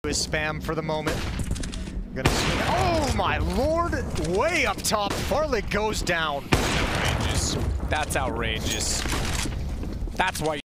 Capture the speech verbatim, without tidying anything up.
His spam for the moment. Gonna swing. Oh my lord! Way up top. Farley goes down. Outrageous. That's outrageous. That's why.